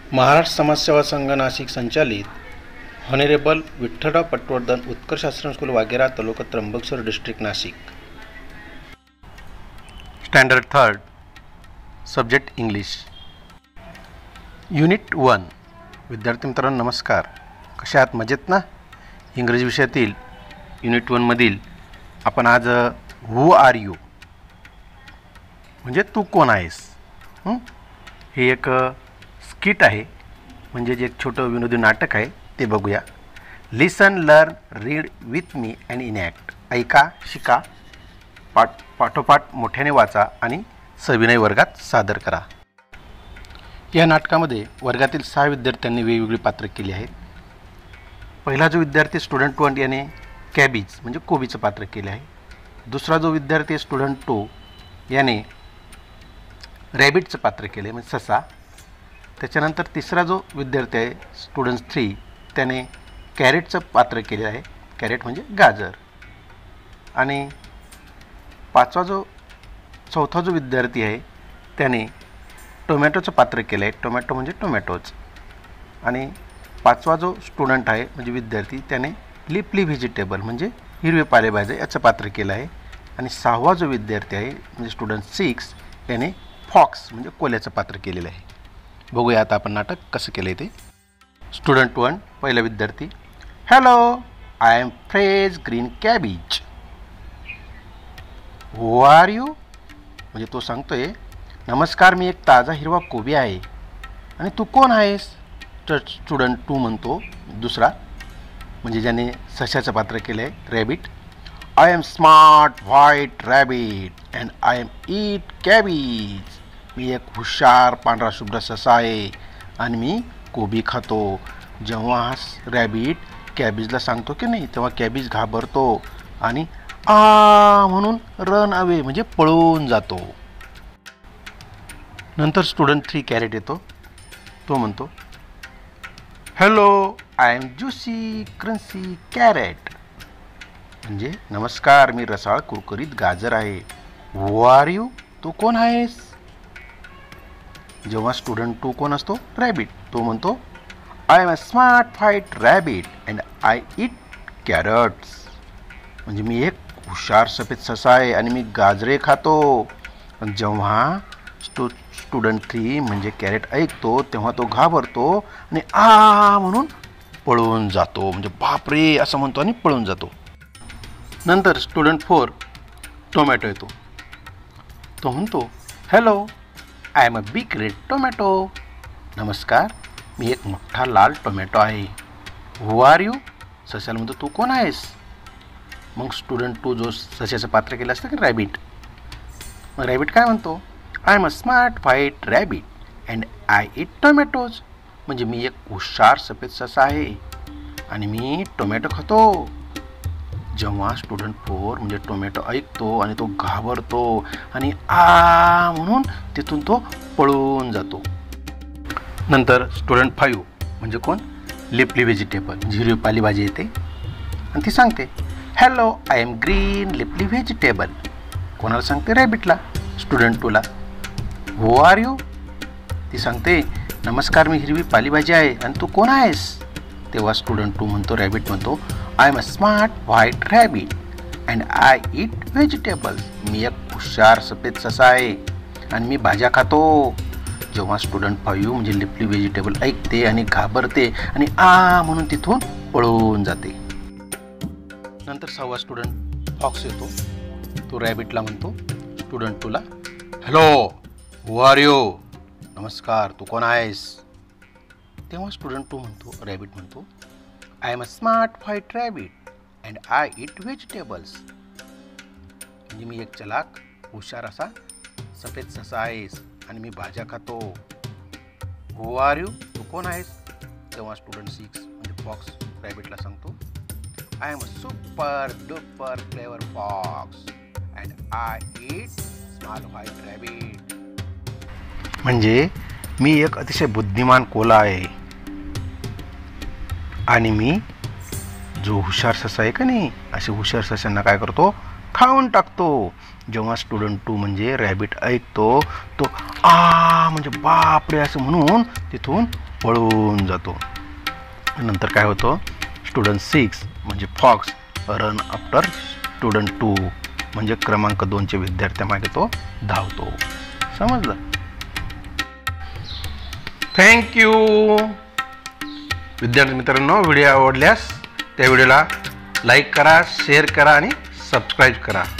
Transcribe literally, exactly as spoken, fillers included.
महाराष्ट्र समाजसेवा संघ नाशिक संचालित honourable Vitthalrao Patwardhan Utkarsh Ashram school Waghera taluka Trimbakeshwar district Nashik. Standard third, subject English, unit one. विद्यार्थी मित्रांनो नमस्कार, कसे आहात? मजेत ना? इंग्रजी विषयातील युनिट वनमधील आपण आज हू आर यू म्हणजे तू कोण आहेस हे एक स्किट आहे, म्हणजे जे एक छोटं विनोदी नाटक आहे ते बघूया. Listen, learn, read with me and enact. ऐका, शिका, पाठ पाठोपाठ मोठ्याने वाचा आणि सविनय वर्गात सादर करा. या नाटकामध्ये वर्गातील सहा विद्यार्थ्यांनी वेगवेगळी पात्र केली आहेत. पहिला जो विद्यार्थी स्टुडंट वन याने कॅबेज म्हणजे कोबीचं पात्र केले आहे. दुसरा जो विद्यार्थी स्टुडंट टू याने रॅबिटचं पात्र केले म्हणजे ससा. त्याच्यानंतर तिसरा जो विद्यार्थी आहे स्टुडंट थ्री त्याने कॅरेटचं पात्र केले आहे, कॅरेट म्हणजे गाजर. आणि पाचवा जो चौथा जो विद्यार्थी आहे त्याने टोमॅटोचं पात्र केलं आहे, टोमॅटो म्हणजे टोमॅटोज. आणि पाचवा जो स्टुडंट आहे म्हणजे विद्यार्थी त्याने लिपली व्हेजिटेबल म्हणजे हिरवे पालेभाज्या याचं पात्र केलं आहे. आणि सहावा जो विद्यार्थी आहे म्हणजे स्टुडंट सिक्स याने फॉक्स म्हणजे कोल्याचं पात्र केलेलं आहे. बघूया आता आपण नाटक कसं केलं आहे ते. स्टुडंट वन, पहिला विद्यार्थी. Hello, I am fresh green cabbage. Who are you म्हणजे तो सांगतोय नमस्कार, मी एक ताजा हिरवा कोबी आहे. आणि तू कोण आहेस? तर स्टुडंट टू म्हणतो दुसरा म्हणजे ज्याने सशाचं पात्र केलं आहे rabbit. I am smart white rabbit and I am eat cabbage. मी एक हुशार पांढरा शुभ्र ससा आहे आणि मी कोबी खातो. जेव्हा हा रॅबिट कॅबेजला सांगतो की नाही तेव्हा कॅबेज घाबरतो आणि आ म्हणून रन अवे म्हणजे पळून जातो. नंतर स्टुडंट थ्री कॅरेट येतो. तो म्हणतो hello, I am juicy crunchy carrot म्हणजे नमस्कार, मी रसाळ कुरकुरीत गाजर आहे. हू आर यू तू कोण आहेस? जेव्हा स्टुडंट टू कोण असतो रॅबिट, तो म्हणतो I am a smart white rabbit and I eat carrots म्हणजे मी एक हुशार सफेद ससा आहे आणि मी गाजरे खातो. पण जेव्हा स्टू स्टुडंट थ्री म्हणजे कॅरेट ऐकतो तेव्हा तो घाबरतो आणि आ म्हणून पळून जातो म्हणजे बापरे असं म्हणतो आणि पळून जातो. नंतर स्टुडंट फोर टोमॅटो येतो. तो म्हणतो hello, I am a big red tomato. नमस्कार, मी एक मोठा लाल टोमॅटो आहे. हू आर यू सशाला म्हणतो तू कोण आहेस? मग स्टुडंट टू जो सशाचं पात्र केलं असतं की रॅबिट, मग रॅबिट काय म्हणतो I am a smart white rabbit and I eat tomatoes म्हणजे मी एक हुशार सफेद ससा आहे आणि मी टोमॅटो खातो. जेव्हा स्टुडंट फोर म्हणजे टोमॅटो ऐकतो आणि तो घाबरतो आणि आ म्हणून तिथून तो पळून जातो. नंतर स्टुडंट फाईव्ह म्हणजे कोण लिपली व्हेजिटेबल म्हणजे हिरवी पालेभाजी येते आणि ती सांगते hello, I am green leafy vegetable. कोणाला सांगते? रॅबिटला, स्टुडंट टूला. हू आर यू ती सांगते नमस्कार, मी हिरवी पालेभाजी आहे आणि तू कोण आहेस? तेव्हा स्टुडंट टू म्हणतो रॅबिट म्हणतो I am a smart white rabbit and I eat vegetables. मी एक हुशार सफेद ससा आहे आणि मी भाज्या खातो. जेव्हा स्टुडंट फाईव्ह म्हणजे लिपली व्हेजिटेबल ऐकते आणि घाबरते आणि आ म्हणून तिथून पळून जाते. नंतर सहावा स्टुडंट फॉक्स येतो. तो रॅबिटला म्हणतो स्टुडंट टूला हॅलो, हू आर यू नमस्कार, तू कोण आहेस? तेव्हा स्टुडंट टू म्हणतो रॅबिट म्हणतो I am a smart white rabbit and I eat vegetables म्हणजे मी एक चलाक हुशार असा सफेद ससा आहेस आणि मी भाज्या खातो. हू आर यू तू कोण आहेस? तेव्हा स्टुडंट सिक्स म्हणजे फॉक्स रॅबिटला सांगतो I am a super duper flavour fox and I eat small white rabbit म्हणजे मी एक अतिशय बुद्धिमान कोला आहे आणि मी जो हुशार ससा आहे का नाही असे हुशार सशांना काय करतो खाऊन टाकतो. जेव्हा स्टुडंट टू म्हणजे रॅबिट ऐकतो तो आ म्हणजे बापरे असं म्हणून तिथून पळून जातो. नंतर काय होतं, स्टुडंट सिक्स म्हणजे fox run after student two म्हणजे क्रमांक दोनच्या विद्यार्थ्यामागे तो धावतो. समजलं? थँक्यू. विद्यार्थी मित्रांनो, व्हिडिओ आवडल्यास त्या व्हिडिओला लाईक करा, शेअर करा आणि सबस्क्राईब करा.